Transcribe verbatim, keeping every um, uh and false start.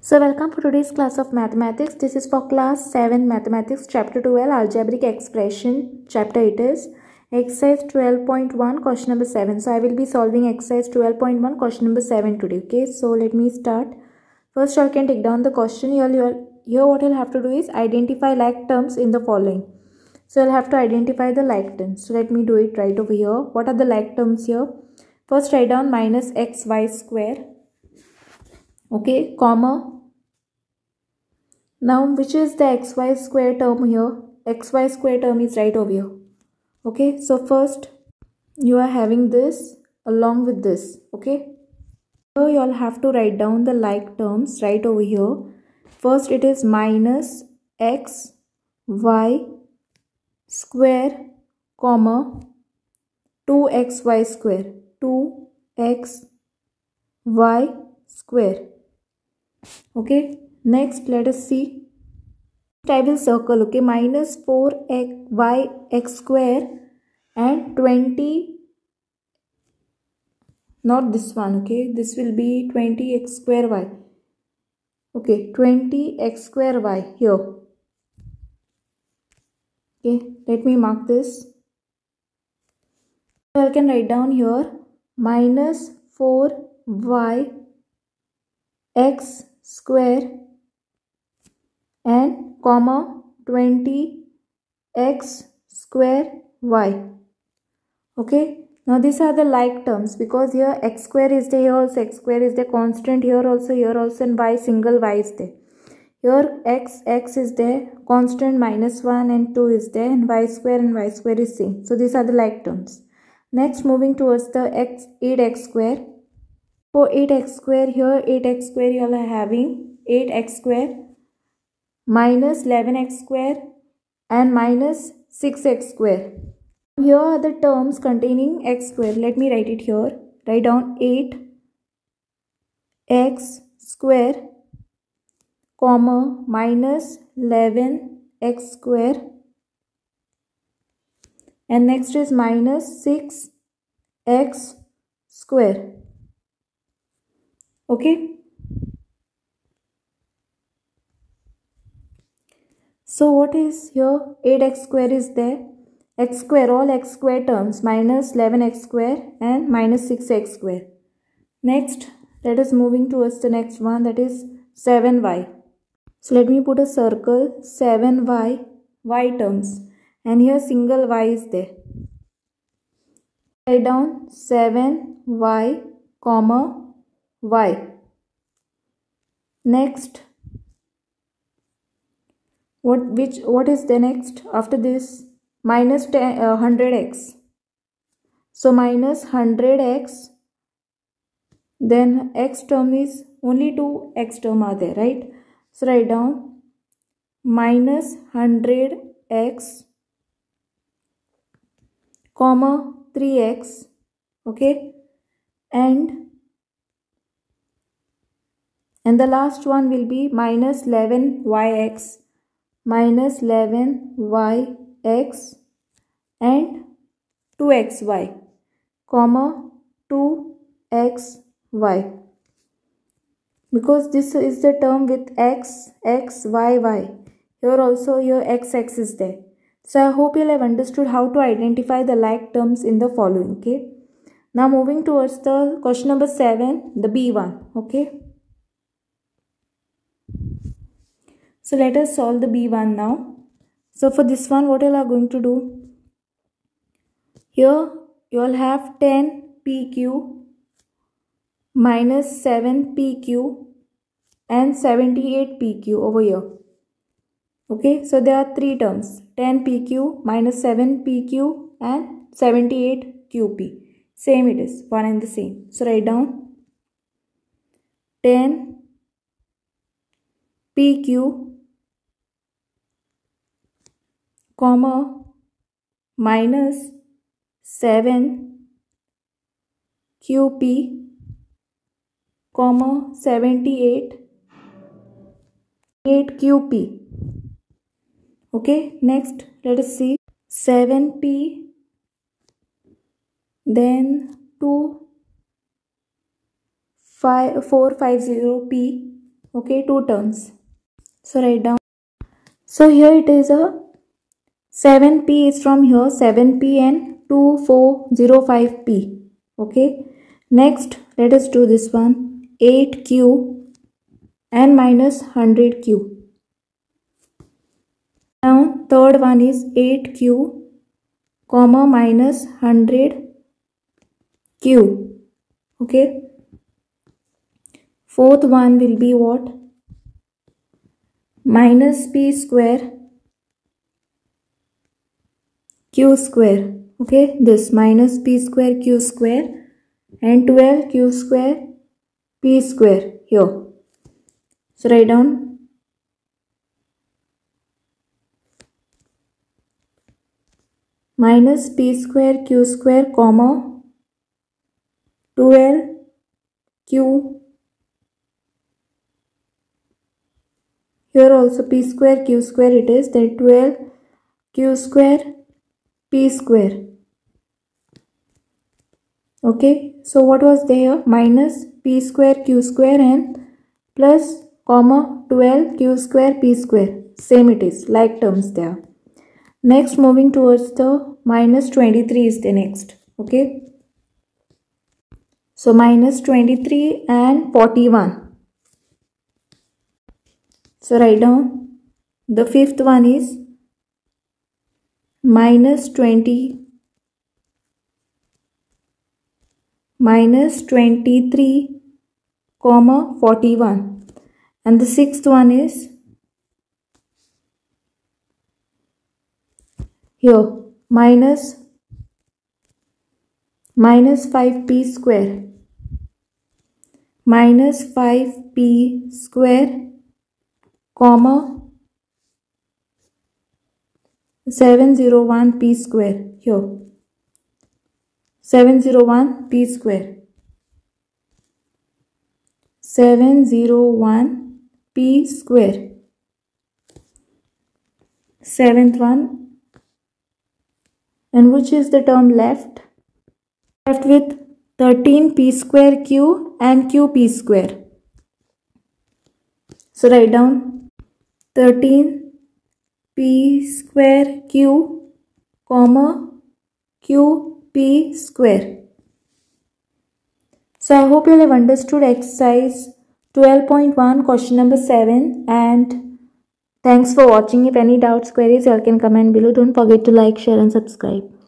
So welcome for today's class of mathematics. This is for class seven mathematics chapter twelve algebraic expression. Chapter it is exercise twelve point one question number seven. So I will be solving exercise twelve point one question number seven today. Okay, so let me start. First you all can take down the question. Here, you all, here what you'll have to do is identify like terms in the following. So you'll have to identify the like terms. So let me do it right over here. What are the like terms here? First write down minus xy square. Okay, comma. Now which is the xy square term here? Xy square term is right over here. Okay, so first you are having this along with this. Okay, so you all have to write down the like terms right over here. First it is minus x y square comma two x y square, two x y square. Okay, next let us see. I will circle. Okay, minus four x y x square and twenty, not this one. Okay, this will be twenty x square y. Okay, twenty x square y here. Okay, let me mark this. So I can write down here minus four y x square and comma twenty x square y. Okay, now these are the like terms because here x square is there, here also x square is there, constant here also, here also, and y single y is there. Here x x is there, constant minus one and two is there, and y square and y square is same. So these are the like terms. Next moving towards the x eight x square. For eight x square, here eight x square you all are having eight x square minus eleven x square and minus six x square. Here are the terms containing x square. Let me write it here. Write down eight x square comma minus eleven x square, and next is minus six x square. Okay. So what is here? eight x square is there. X square, all x square terms, minus eleven x square and minus six x square. Next, let us moving towards the next one, that is seven y. So let me put a circle, seven y, y terms, and here single y is there. Write down seven y comma y. Next, what which what is the next after this? Minus ten, uh, one hundred x. So minus one hundred x, then x term is only two x term are there, right? So write down minus one hundred x comma three x. Okay, and and the last one will be minus eleven y x, minus eleven y x and two x y comma two x y, because this is the term with x x y y. Here also your x x is there. So I hope you have understood how to identify the like terms in the following. Okay, now moving towards the question number seven, the B one. Okay, so let us solve the B one now. So for this one, what you are going to do? Here you all have ten P Q minus seven P Q and seventy-eight P Q over here. Okay, so there are three terms, ten P Q minus seven P Q and seventy-eight Q P. Same it is, one and the same. So write down ten P Q comma minus seven Q P comma seventy-eight eight Q P. Okay, next let us see seven P, then two five four five zero P Okay, two terms. So write down. So here it is a seven p is from here, seven p and two four zero five p. Okay. Next, let us do this one, eight q and minus one hundred q. Now third one is eight q comma minus one hundred q. Okay. Fourth one will be what? Minus p square q square. Okay, this minus p square q square and twelve q square p square here. So write down minus p square q square comma twelve q, here also p square q square it is, then twelve q square p square. Okay, so what was there? Minus p square q square and plus comma twelve q square p square. Same it is, like terms there. Next, moving towards the minus twenty-three is the next. Okay, so minus twenty-three and forty-one. So write down the fifth one is minus twenty minus twenty-three comma forty-one, and the sixth one is here minus minus five p square minus five p square comma seven hundred one p square here, seven hundred one p square, seven hundred one p square. Seventh one, and which is the term left? Left with thirteen p square q and qp square. So write down thirteen p square q comma qp square. So I hope you have understood exercise twelve point one question number seven, and thanks for watching. If any doubts, queries, you all can comment below. Don't forget to like, share and subscribe.